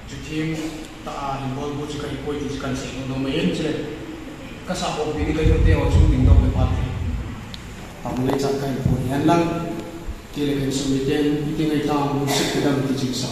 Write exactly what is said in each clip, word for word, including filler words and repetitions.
chú thêm ta hình bol bút chỉ cái quay thì chỉ cần sử dụng nó mấy hết chứ các sản phẩm bên cái công ty họ chung đỉnh đầu về phát thì tạm lấy chặt cái phun hiện lăng thì là cái sự việc trên những cái ta muốn sức cái đam thì chính xác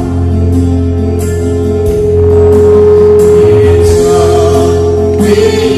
We